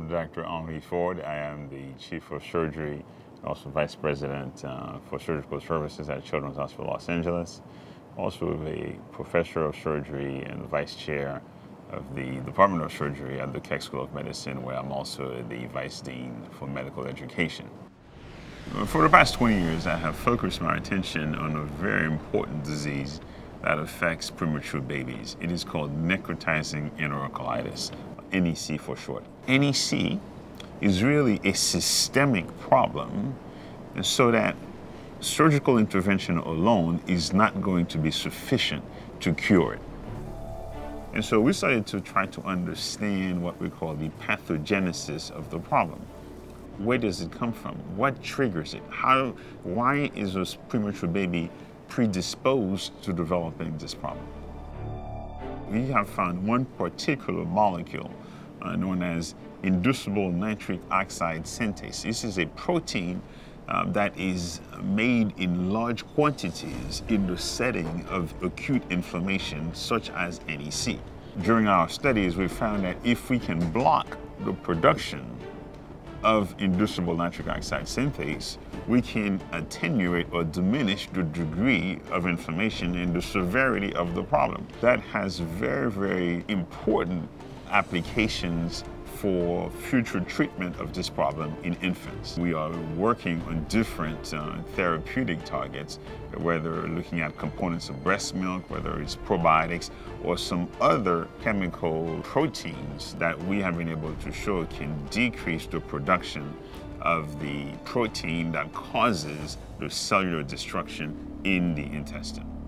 Dr. Henri Ford. I am the Chief of Surgery, also Vice President for Surgical Services at Children's Hospital Los Angeles. Also a Professor of Surgery and Vice Chair of the Department of Surgery at the Keck School of Medicine, where I'm also the Vice Dean for Medical Education. For the past 20 years, I have focused my attention on a very important disease that affects premature babies. It is called necrotizing enterocolitis, NEC for short. NEC is really a systemic problem, so that surgical intervention alone is not going to be sufficient to cure it. And so we started to try to understand what we call the pathogenesis of the problem. Where does it come from? What triggers it? Why is a premature baby predisposed to developing this problem? We have found one particular molecule known as inducible nitric oxide synthase. This is a protein that is made in large quantities in the setting of acute inflammation such as NEC. During our studies, we found that if we can block the production of inducible nitric oxide synthase, we can attenuate or diminish the degree of inflammation and the severity of the problem. That has very, very important applications for future treatment of this problem in infants. We are working on different therapeutic targets, whether looking at components of breast milk, whether it's probiotics, or some other chemical proteins that we have been able to show can decrease the production of the protein that causes the cellular destruction in the intestine.